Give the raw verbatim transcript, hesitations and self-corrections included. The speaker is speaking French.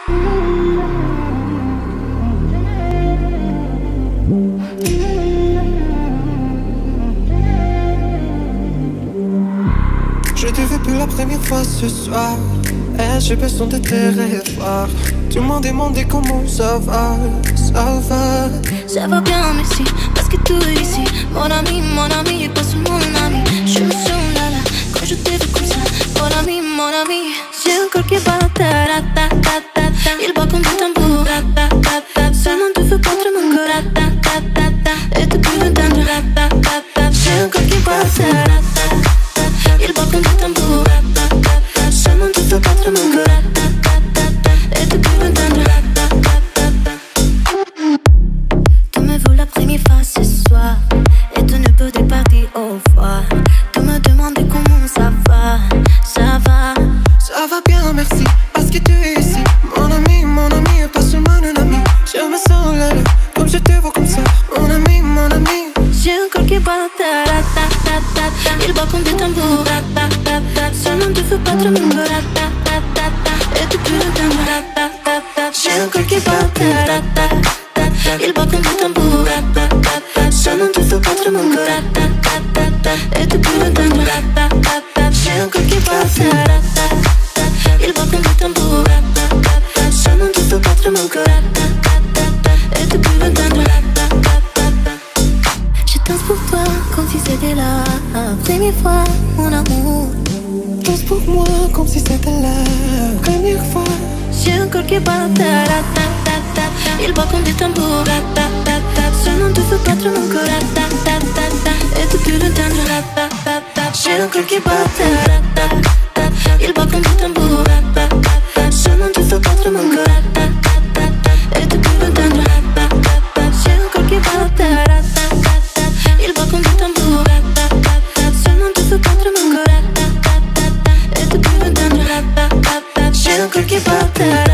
Je t'ai vu pour la première fois ce soir et j'ai besoin de te revoir. Tu m'as demandé comment ça va, ça va. Ça va bien merci, parce que tout est ici. Mon ami, mon ami, et pas seulement mon ami. Je me sens là là, quand je t'ai vu comme ça. Mon ami, mon ami. J'ai un corps qui bat ta ta ta ta ta. Il bat comme du tambour ta ta ta ta. Seulement tu fais battre mon corps ta ta ta ta. Et tu peux m'entendre ta ta ta ta. J'ai un corps qui bat ta ta ta ta. Il bat comme du tambour ta ta ta ta. Seulement tu fais battre mon corps ta ta ta ta. Et tu peux m'entendre ta ta ta ta. Tu me vois la première fois ce soir et tu ne peux te partir au revoir. Tu me demandes comment ça va, ça va. Ça va bien merci, parce que tu es ici. Mon ami, mon ami, et pas seulement un ami. Je me sens là là, comme je te vois comme ça. Mon ami, mon ami. J'ai un corps qui bat ta ta ta ta ta ta. Il bat comme du tambour ta ta ta ta. Seulement tu fais battre mon corps ta ta ta ta. Et tu peux l'entendre ta ta ta ta. J'ai un corps qui bat ta ta ta ta ta. Il bat comme du tambour ta ta ta ta. Seulement tu fais battre mon corps ta ta ta ta. Et tu peux l'entendre ta ta ta ta. J'ai un corps qui bat ta ta ta ta. Il bat comme du tambour ta ta ta ta. Seulement tu fais battre mon corps ta ta ta ta. Et tu peux l'entendre ta ta ta ta. Je danse pour toi comme si c'était la première fois, mon amour. Danse pour moi comme si c'était la première fois. J'ai un corps qui bat ta ta ta ta ta. Il bat comme du tambour ta ta ta ta. Seulement tu fais battre mon corps ta ta ta ta. Et tu peux l'entendre ta ta ta ta. J'ai un corps qui bat ta ta ta ta. Il bat comme du tambour ta ta ta ta. Seulement tu fais battre mon corps ta ta ta ta. Et tu peux l'entendre ta ta ta ta. J'ai un corps qui bat ta ta ta ta. Il bat comme du tambour ta ta ta ta. Seulement tu fais battre mon corps ta ta ta ta. Et tu peux l'entendre ta ta ta ta. J'ai un corps qui bat ta ta ta.